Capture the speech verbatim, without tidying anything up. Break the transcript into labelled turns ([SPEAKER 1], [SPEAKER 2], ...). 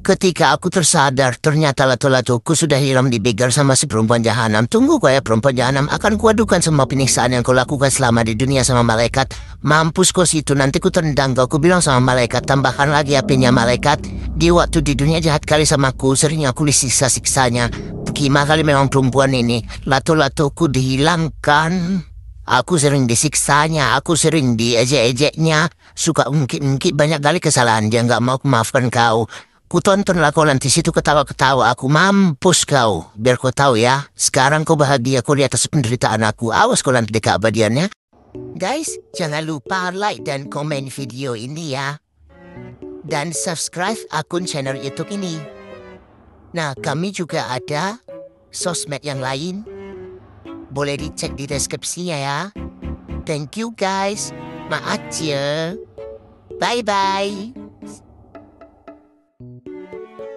[SPEAKER 1] Ketika aku tersadar, ternyata lato-latoku sudah hilang dibegal sama si perempuan jahanam. Tunggu kau ya perempuan jahanam, akan kuadukan semua penyiksaan yang kau lakukan selama di dunia sama malaikat. Mampus kau situ, nanti ku tendang kau. Ku bilang sama malaikat, tambahkan lagi apinya malaikat. Di waktu di dunia jahat kali sama aku, sering aku disiksa-siksanya. Gimana kali memang perempuan ini, lato-latoku dihilangkan. Aku sering disiksanya, aku sering diejek-ejeknya. Suka ungkit-ungkit banyak kali kesalahan dia, nggak mau maafkan kau. Ku tontonlah kau nanti situ ketawa-ketawa aku, mampus kau. Biar kau tahu ya, sekarang kau bahagia kau di atas penderitaan aku. Awas kau nanti keabadiannya. Guys, jangan lupa like dan komen video ini ya. Dan subscribe akun channel YouTube ini. Nah, kami juga ada sosmed yang lain. Boleh dicek di deskripsinya ya. Thank you guys. Maaf ya. Bye-bye.